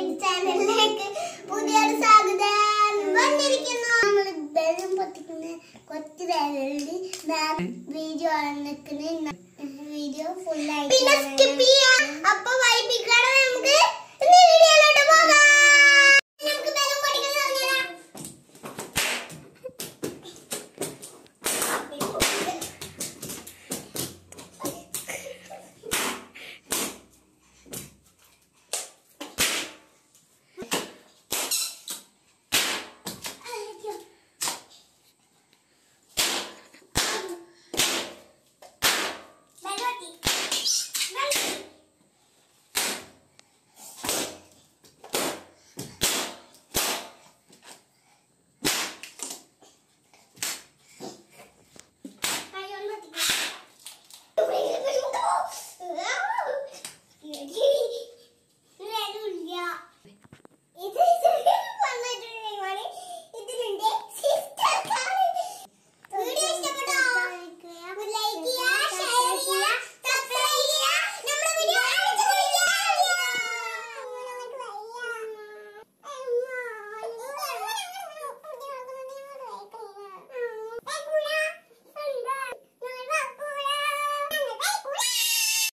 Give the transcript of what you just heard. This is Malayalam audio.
ചാനലിലേക്ക് പുതിയൊരു സ്വാഗതം വന്നിരിക്കുന്നു. നമ്മൾ ബലൂൺ പൊട്ടിക്കുന്ന കുറച്ച് നേരമുണ്ട്. വീഡിയോ ഫുള്ളായി പിന്നെ സ്കിപ്പ് ചെയ്യാം. അപ്പൊ വൈബിക്കട